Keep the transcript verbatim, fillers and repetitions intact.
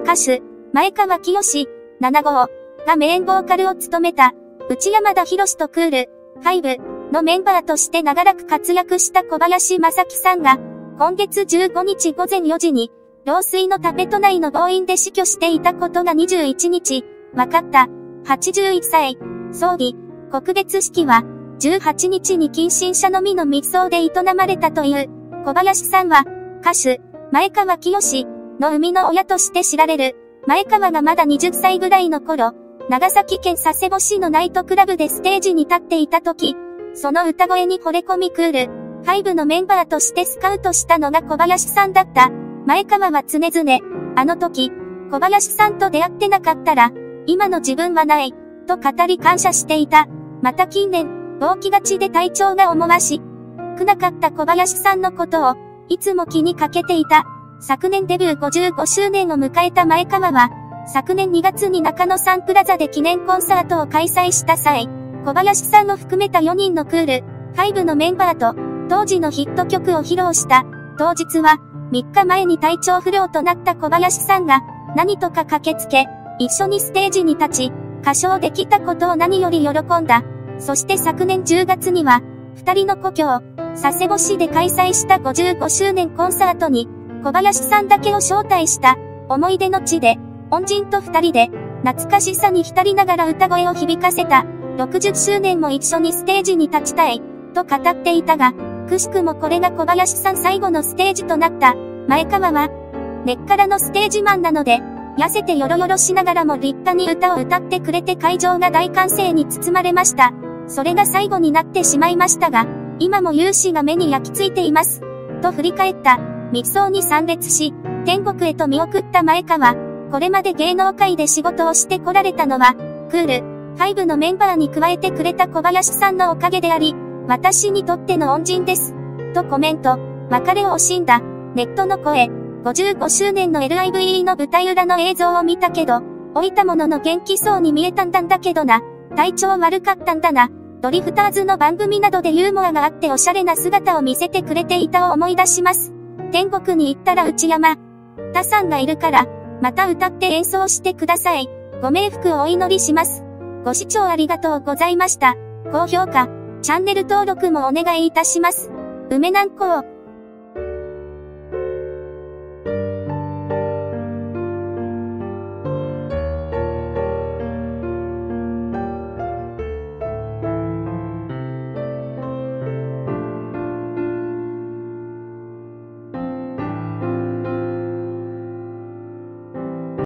歌手、前川清なな号がメインボーカルを務めた、内山田博とクール、ファイブのメンバーとして長らく活躍した小林正樹さんが、今月じゅうごにち午前よじに、老衰のため都内の病院で死去していたことがにじゅういちにち、分かった。はちじゅういっさい。葬儀、告別式は、じゅうはちにちに近親者のみの密葬で営まれたという。小林さんは、歌手、前川清の生みの親として知られる。前川がまだはたちぐらいの頃、長崎県佐世保市のナイトクラブでステージに立っていた時、その歌声に惚れ込みクール、ファイブのメンバーとしてスカウトしたのが小林さんだった。前川は常々、あの時、小林さんと出会ってなかったら、今の自分はない、と語り感謝していた。また近年、病気がちで体調が思わしくなかった小林さんのことを、いつも気にかけていた。昨年デビューごじゅうごしゅうねんを迎えた前川は、昨年にがつに中野サンプラザで記念コンサートを開催した際、小林さんを含めたよにんのクール、ファイブのメンバーと、当時のヒット曲を披露した。当日は、みっかまえに体調不良となった小林さんが、何とか駆けつけ、一緒にステージに立ち、歌唱できたことを何より喜んだ。そして昨年じゅうがつには、二人の故郷、佐世保市で開催したごじゅうごしゅうねんコンサートに、小林さんだけを招待した、思い出の地で、恩人と二人で、懐かしさに浸りながら歌声を響かせた。ろくじゅっしゅうねんも一緒にステージに立ちたい、と語っていたが、くしくもこれが小林さん最後のステージとなった。前川は、根っからのステージマンなので、痩せてヨロヨロしながらも立派に歌を歌ってくれて会場が大歓声に包まれました。それが最後になってしまいましたが、今も勇姿が目に焼き付いています。と振り返った。密葬に参列し、天国へと見送った前川。これまで芸能界で仕事をしてこられたのは、クール、ファイブのメンバーに加えてくれた小林さんのおかげであり、私にとっての恩人です。とコメント。別れを惜しんだ。ネットの声。ごじゅうごしゅうねんの エルアイブイ の舞台裏の映像を見たけど、老いたものの元気そうに見えたんだんだけどな。体調悪かったんだな。ドリフターズの番組などでユーモアがあっておしゃれな姿を見せてくれていたを思い出します。天国に行ったら内山田さんがいるから、また歌って演奏してください。ご冥福をお祈りします。ご視聴ありがとうございました。高評価、チャンネル登録もお願いいたします。梅南高。